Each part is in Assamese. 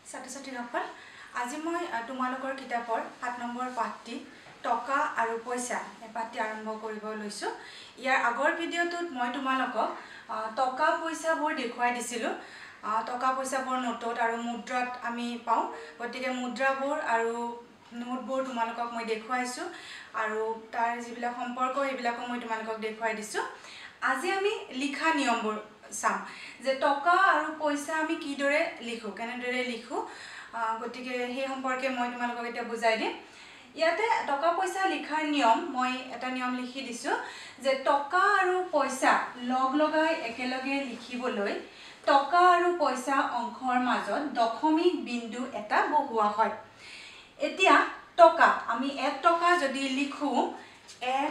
ছাত্ৰ-ছাত্ৰীসকল আজি মই তোমালোকৰ কিতাপৰ ৭ নম্বৰ পাঠটি টকা আৰু পইচা এই পাঠটি আৰম্ভ কৰিব লৈছো। ইয়াৰ আগৰ ভিডিঅ'টোত মই তোমালোকক টকা পইচাবোৰ দেখুৱাই দিছিলো। টকা পইচাবোৰ নোটত আৰু মুদ্ৰাত আমি পাওঁ, গতিকে মুদ্ৰাবোৰ আৰু নোটবোৰ তোমালোকক মই দেখুৱাইছো আৰু তাৰ যিবিলাক সম্পৰ্ক এইবিলাকো মই তোমালোকক দেখুৱাই দিছো। আজি আমি লিখা নিয়মবোৰ চাম যে টকা আৰু পইচা আমি কিদৰে লিখো, কেনেদৰে লিখো, গতিকে সেই সম্পৰ্কে মই তোমালোকক এটা বুজাই দিম। ইয়াতে টকা পইচা লিখাৰ নিয়ম মই এটা নিয়ম লিখি দিছো যে টকা আৰু পইচা লগ লগাই একেলগে লিখিবলৈ টকা আৰু পইচা অংশৰ মাজত দশমিক বিন্দু এটা বহুৱা হয়। এতিয়া টকা আমি 1 টকা যদি লিখো 1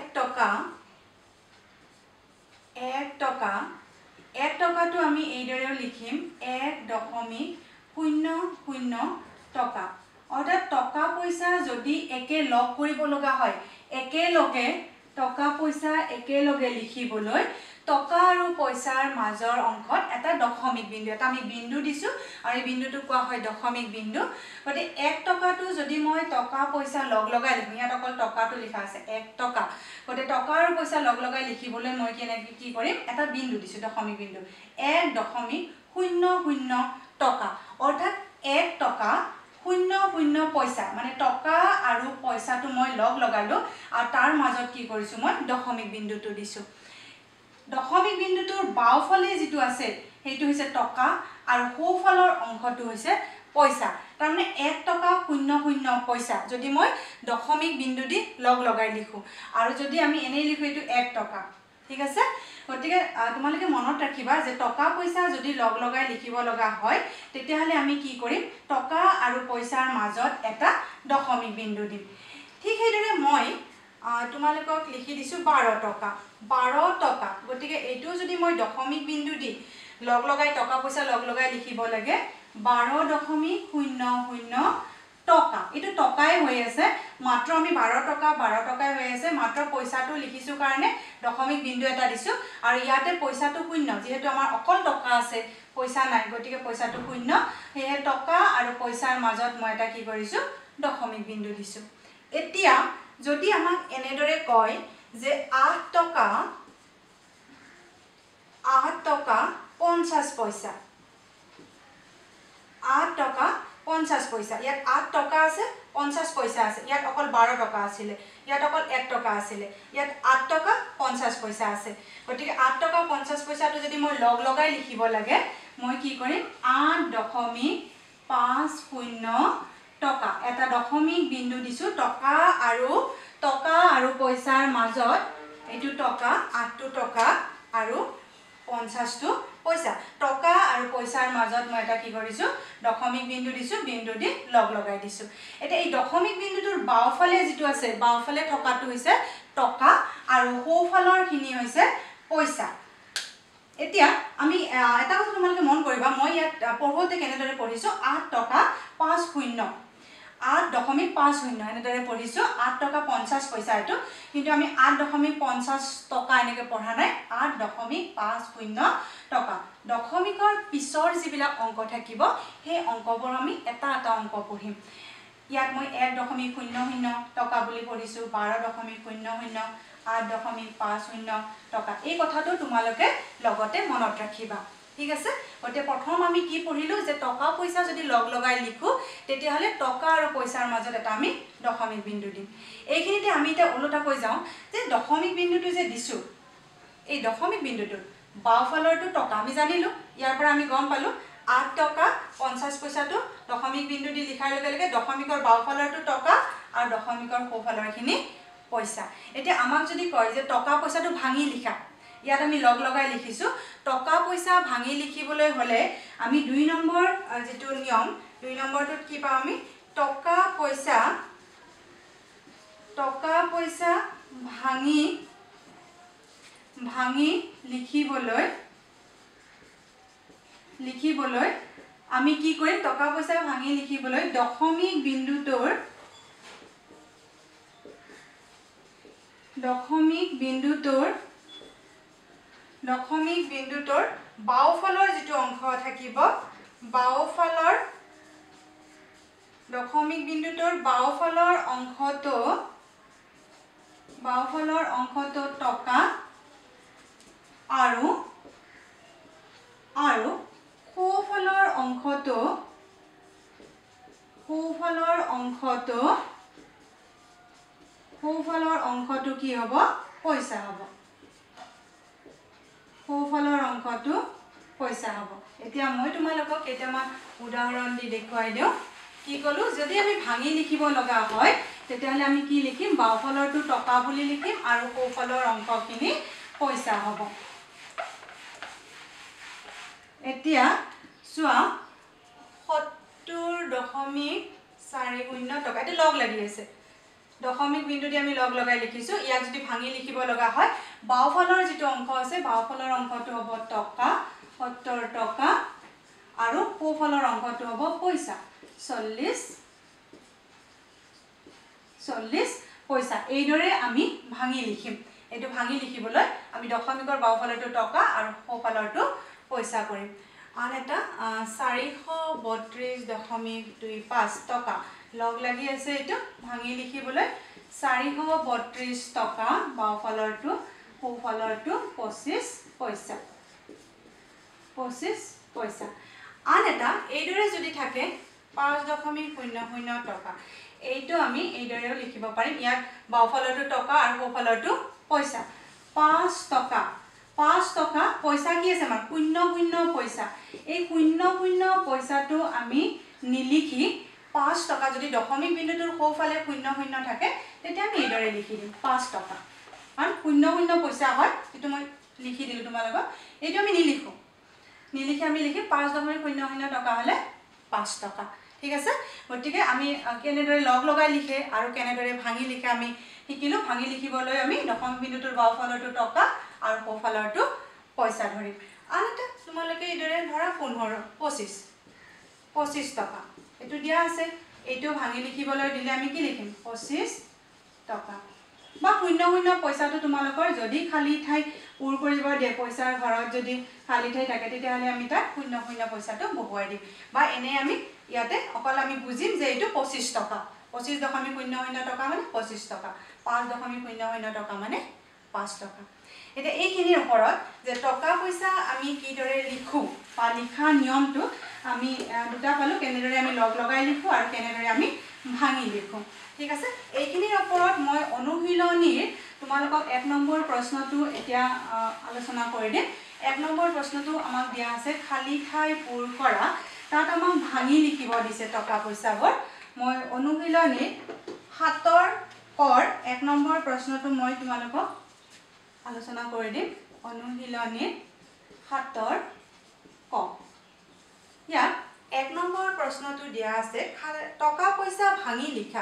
টকাটো আমি এইদৰে লিখিম 1.00 টকা। অৰ্থাৎ টকা পইচা যদি একে লগ কৰিব লগা হয়, একেলগে টকা পইচা একেলগে লিখিবলৈ টকা আৰু পইচাৰ মাজৰ অংশত এটা দশমিক বিন্দু এটা আমি বিন্দু দিছো আৰু এই বিন্দুটো কোৱা হয় দশমিক বিন্দু। গতি 1 টকাটো যদি মই টকা পইচা লগ লগাই লিখো, ইয়াত অকল টকাটো লিখা আছে 1 টকা, গতি টকা আৰু পইচা লগ লগাই লিখিবলৈ মই কি কৰিম এটা বিন্দু দিছো দশমিক বিন্দু 1.00 টকা। অৰ্থাৎ 1 টকা 00 পইচা মানে টকা আৰু পইচাটো মই লগ লগালো আৰু তাৰ মাজত কি কৰিছো মই দশমিক বিন্দুটো দিছো। দশমিক বিন্দুটোৰ বাওফালে যেটো আছে সেইটো হৈছে টকা আৰু সোঁফালৰ অংশটো হৈছে পইচা। তাৰ মানে 1 টকা 00 পইচা যদি মই দশমিক বিন্দু দি লগ লগাই লিখো আৰু যদি আমি এনেই লিখো এটো 1 টকা। ঠিক আছে, গতিকে তোমালোকে মনত ৰাখিবা যে টকা পইচা যদি লগ লগাই লিখিব লগা হয় তেতিয়াহলে আমি কি কৰিম টকা আৰু পইচাৰ মাজত এটা দশমিক বিন্দু দিম। ঠিক সেইদৰে মই তোমালোকক লিখি দিছো 12 টকা 12 টকা। গতিকে এইটো যদি মই দশমিক বিন্দু দি লগ লগাই টকা পইচা লগ লগাই লিখিব লাগে 12.00 টকা। এটো টকাই হৈ আছে, মাত্ৰ আমি 12 টকাই হৈ আছে, মাত্ৰ পইচাটো লিখিছো কাৰণে দশমিক বিন্দু এটা দিছো আৰু ইয়াতে পইচাটো 0 যেহেতু আমাৰ অকল টকা আছে পইচা নাই, গতিকে পইচাটো 0, সেয়ে টকা আৰু পইচাৰ মাজত মই এটা কি কৰিছো দশমিক বিন্দু দিছো। এতিয়া যদি আমাক এনেদৰে কয় যে 8 টকা 50 পইচা, 8 টকা 50 পইচা, ইয়াত 8 টকা আছে 50 পইচা আছে, ইয়াত অকল 12 টকা আছিল, ইয়াত অকল 1 টকা আছিল, ইয়াত 8 টকা 50 পইচা আছে। গতিকে 8 টকা 50 পইচাটো যদি মই লগ লগাই লিখিব লাগে মই কি কৰিম 8.50 টকা। এটা দশমিক বিন্দু দিছো টকা আৰু পইচাৰ মাজত, এইটো টকা 8 টকা আৰু 50 পইচা। টকা আৰু পইচাৰ মাজত মই এটা কি কৰিছো দশমিক বিন্দু দিছো, বিন্দু দি লগ লগাই দিছো। এটা এই দশমিক বিন্দুটোৰ বাওফালে যেটো আছে বাওফালে থকাটো হৈছে টকা আৰু সোঁফালৰ খিনি হৈছে পইচা। এতিয়া আমি এটা কথা তোমালোকে মন কৰিবা, মই ইয়াত পঢ়োতে কেনেদৰে পঢ়িছো 8 টকা 50 8.50 এনেদৰে পঢ়িছো 8 টকা 50 পইচা এটো, কিন্তু আমি 8.50 টকা এনেকৈ পঢ়া নাই, 8.50 টকা। দশমিকৰ পিছৰ যিবিলাক অংক থাকিব সেই অংকবোৰ আমি এটা এটা অংক পঢ়িম। ইয়াত মই 1.00 টকা বুলি পঢ়িছো, 12.00 8.50 টকা। এই কথাটো তোমালোকে লগতে মনত ৰাখিবা। ঠিক আছে, গতে প্ৰথম আমি কি পঢ়িলো যে টকা পইচা যদি লগ লগাই লিখো তেতিয়াহলে টকা আৰু পইচাৰ মাজত এটা আমি দশমিক বিন্দু দিম। এইখিনিতে আমি এটা ওলোটাকৈ যাওঁ যে দশমিক বিন্দুটো যে দিছো এই দশমিক বিন্দুটো বাওফালৰটো টকা আমি জানিলো, ইয়াৰ পৰা আমি গম পালো 8 টকা 50 পইচাটো দশমিক বিন্দু দি লিখাৰ লগে লগে দশমিকৰ বাওফালৰটো টকা আৰু দশমিকৰ সোঁফালৰখিনি পইচা। এতিয়া আমাক যদি কয় যে টকা পইচাটো ভাঙি লিখা, ইয়াত আমি লগ লগাই লিখিছো টকা পইচা ভাঙি লিখিবলৈ হলে আমি 2 নম্বৰ যেটো নিয়ম 2 নম্বৰটোত কি পাম আমি টকা পইচা ভাঙি লিখিবলৈ আমি কি কৰিম টকা পইচা ভাঙি লিখিবলৈ দশমিক বিন্দুটোৰ বাওফালৰ যেটো অংশ থাকিব বাওফালৰ দশমিক বিন্দুটোৰ বাওঁফালৰ অংশটো টকা আৰু সোঁফালৰ অংশটো কি হ'ব পইচা হ'ব সোঁফালৰ অংশটো পইচা হ'ব এতিয়া মই তোমালোকক কেইটামান উদাহৰণ দি দেখুৱাই দিওঁ কি ক'লো যদি আমি ভাঙি লিখিব লগা হয় তেতিয়াহ'লে আমি কি লিখিম বাওঁফালৰটো টকা বুলি লিখিম আৰু সোঁফালৰ অংশখিনি পইচা হ'ব এতিয়া চোৱা 70.40 টকা এটা লগ লাগি আছে দশমিক বিন্দু দি আমি লগ লগাই লিখিছো ইয়াক যদি ভাঙি লিখিব লগা হয় বাওঁফালৰ যেটো অংশ আছে বাওঁফালৰ অংশটো হ'ব টকা 70 টকা আৰু সোঁফালৰ অংশটো হ'ব পইচা 40 পইচা এইদৰে আমি ভাঙি লিখিম এটো ভাঙি লিখিবলৈ আমি দশমিকৰ বাওঁফালৰটো টকা আৰু সোঁফালৰটো পইচা কৰিম আন এটা 432.25 টকা লগ লাগি আছে এটো ভাঙি লিখিবলৈ 432 টকা বাওঁফালৰটো সোঁফালৰটো 25 পইচা আন এটা এইদৰে যদি থাকে 5.00 টকা এইটো আমি এইদৰেও লিখিব পাৰিম ইয়াত বাওঁফালৰটো টকা আৰু সোঁফালৰটো পইচা 5 টকা পইচা কি আছে আমাৰ 00 পইচা এই 00 পইচাটো আমি নিলিখি 5 টকা যদি দশমিক বিন্দুটোৰ সোঁফালে 00 থাকে তেতিয়া আমি এইদৰে লিখি দিম 5 টকা আৰু 00 পইচা হয় যেটো মই লিখি দিলো তোমালোকক এইটো আমি নিলিখো আমি লিখি 5.00 টকা হলে 5 টকা ঠিক আছে গতিকে আমি কেনেদৰে লগ লগাই লিখে আৰু কেনেদৰে ভাঙি লিখে আমি শিকিলো ভাঙি লিখিবলৈ আমি দশমিক বিন্দুটোৰ বাওঁফালৰটো টকা আৰু সোঁফালৰটো পইচা ধৰিম আনটা তোমালোকে এইদৰে ধৰা 25 টকা এটো দিয়া আছে এইটো ভাঙি লিখিবলৈ দিলে আমি কি লিখিম 25 টকা বা 00 পইচাটো তোমালোকৰ যদি খালি ঠাই পূৰ কৰিব দিয়ে পইচাৰ ঘৰত যদি খালি ঠাই থাকে তেতিয়াহ'লে আমি তাত 00 পইচাটো বহুৱাই দিম বা এনে আমি ইয়াতে অকল আমি বুজিম যে এইটো 25 টকা 25.00 টকা মানে 25 টকা 5.00 টকা মানে 5 টকা এটা এইখিনিৰ ওপৰত যে টকা পইচা আমি কিদৰে লিখো বা লিখা নিয়মটো আমি দুটা পালো কেনেদৰে আমি লগ লগাই লিখো আৰু কেনেদৰে আমি ভাঙি লিখো ঠিক আছে এইখিনিৰ ওপৰত মই অনুশীলনীৰ তোমালোকক 1 নম্বৰ প্ৰশ্নটো এতিয়া আলোচনা কৰি দিম 1 নম্বৰ প্ৰশ্নটো আমাক দিয়া আছে খালি ঠাই পূৰ কৰা তাত আমাক ভাঙি লিখিব দিছে টকা পইচাবোৰ মই অনুশীলনীৰ 7 কৰ 1 নম্বৰ প্ৰশ্নটো মই তোমালোকক আলোচনা কৰি দিম অনুশীলনীৰ 7 ক ইয়াত 1 নম্বৰ প্ৰশ্নটো দিয়া আছে টকা পইচা ভাঙি লিখা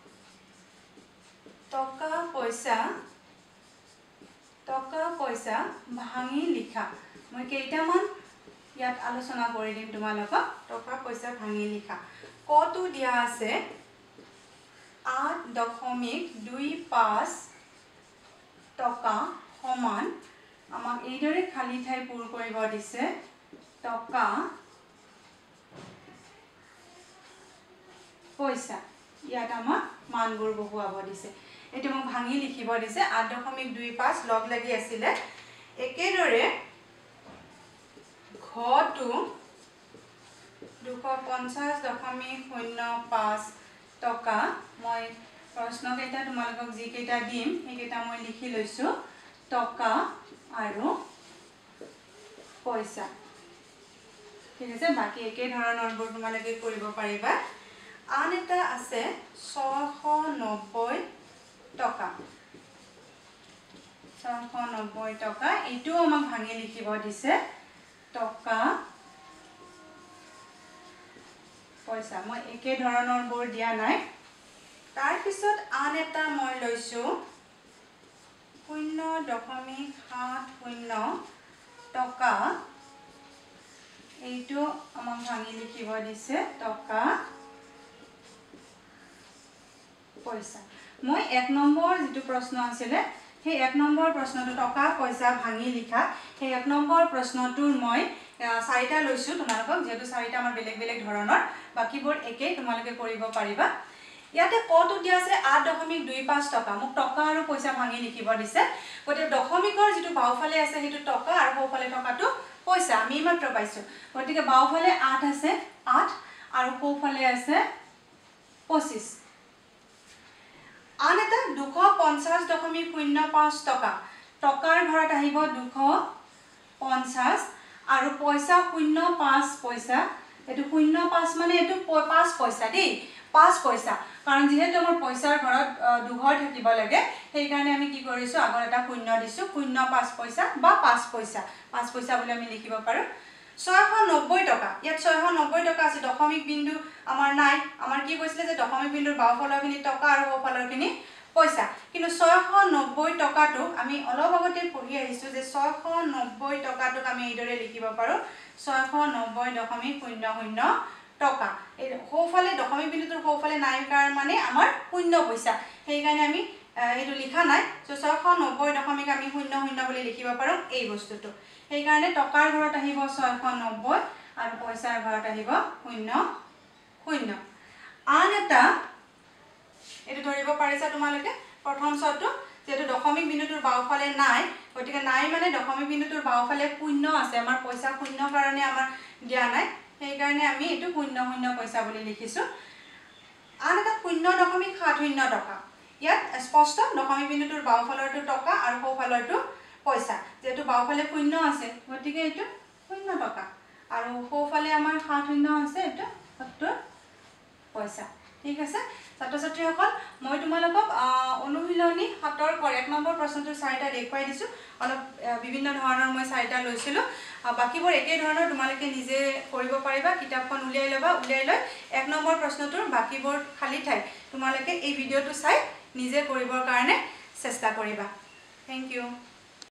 টকা পইচা ভাঙি লিখা মই কেইটামান ইয়াত আলোচনা কৰি দিম তোমালোকক টকা পইচা ভাঙি লিখা কটো দিয়া আছে 8.25 টকা সমান আমাক এইদৰে খালি ঠাই পূৰ কৰিব দিছে টকা পইচা ইয়াত আমাক মানবোৰ বহুৱাব দিছে এটো মোক ভাঙি লিখিব দিছে 8.25 লগ লাগি আছিল একেদৰে ঘটো 250.05 টকা মই প্ৰশ্ন কেইটা তোমালোকক যি কেইটা দিম এই কেইটা মই লিখি লৈছো টকা আৰু পইচা ঠিক আছে বাকি একে ধৰণৰবোৰ তোমালোকে কৰিব পাৰিবা আন এটা আছে 690 টকা 690 টকা এটো আমাক ভাঙি লিখিব দিছে টকা পইচা মই একে ধৰণৰবোৰ দিয়া নাই তাৰ পিছত আন এটা মই লৈছো 0.70 টকা এইটো আমাক ভাঙি লিখিব দিছে টকা পইচা মই 1 নম্বৰ যেটো প্ৰশ্ন আছিল সেই 1 নম্বৰ প্ৰশ্নটো টকা পইচা ভাঙি লিখা সেই 1 নম্বৰ প্ৰশ্নটোৰ মই চাৰিটা লৈছো তোমালোকক যেহেতু চাৰিটা আমাৰ বেলেগ বেলেগ ধৰণৰ বাকিবোৰ একেই তোমালোকে কৰিব পাৰিবা ইয়াতে কত দিয়া আছে 8.25 টকা মোক টকা আৰু পইচা ভাঙি লিখিব দিছে গতে দশমিকৰ যেটো বাওফালে আছে হেতু টকা আৰু সোঁফালে টকাটো পইচা আমি মাত্ৰ পাইছো গতিকে বাওফালে 8 আছে 8 আৰু সোঁফালে আছে 25 আন এটা 250.05 টকা টকাৰ ঘৰত আহিব 250 আৰু পইচা 05 পইচা এটো 05 মানে এটো 5 পইচা দেই 5 পইচা কাৰণ যেহেতু আমাৰ পইচাৰ ঘৰত দুঘৰ থাকিব লাগে সেই কাৰণে আমি কি কৰিছো আগৰ এটা শূন্য দিছো 05 পইচা বা 5 পইচা বুলি আমি লিখিব পাৰো 690 টকা ইয়াত 690 টকা আছে দশমিক বিন্দু আমাৰ নাই আমাৰ কি কৈছিলে যে দশমিক বিন্দুৰ বাওফালৰখিনি টকা আৰু সোঁফালৰখিনি পইচা কিন্তু 690 টকাটো আমি অলপ আগতে পঢ়ি আহিছো যে 690 টকাটোক আমি এইদৰে লিখিব পাৰো 690.00 টকা এই সোঁফালে দশমিক বিন্দুটোৰ সোঁফালে নাই কাৰণ মানে আমাৰ শূন্য পইচা সেই কাৰণে আমি এটো লিখা নাই 690 আমি 00 বুলি লিখিব পাৰো এই বস্তুটো সেই কাৰণে টকাৰ ঘৰত আহিব 690 আৰু পইচাৰ ঘৰত আহিব 00 আন এটা এটো ধৰিব পাৰিছা তোমালোকে প্ৰথম শব্দটো যেটো দশমিক বিন্দুটোৰ বাওফালে নাই গতিকে নাই মানে দশমিক বিন্দুটোৰ বাওফালে শূন্য আছে আমাৰ পইচা শূন্য কাৰণে আমাৰ দিয়া নাই সেই কাৰণে আমি এটো 00 পইচা বুলি লিখিছো আন এটা 0.70 টকা ইয়াত স্পষ্ট দশমিক বিন্দুটোৰ বাওফালৰটো টকা আৰু সোঁফালৰটো পইচা যেটো বাওফালে শূন্য আছে গতিকে এটো 0 টকা আৰু সোঁফালে আমাৰ 70 আছে এটো 70 পইচা ঠিক আছে ছাত্ৰ ছাত্ৰীসকল মই তোমালোকক অনুশীলনী 7 কৰ 1 নম্বৰ প্ৰশ্নটো চাৰিটা দেখুৱাই দিছো অলপ বিভিন্ন ধৰণৰ মই চাৰিটা লৈছিলো বাকিবোৰ একে ধৰণৰ তোমালোকে নিজে কৰিব পাৰিবা কিতাপখন উলিয়াই লবা উলিয়াই লৈ 1 নম্বৰ প্ৰশ্নটোৰ বাকিবোৰ খালি ঠাই তোমালোকে এই ভিডিওটো চাই নিজে কৰিবৰ কাৰণে চেষ্টা কৰিবা থ্যাংক ইউ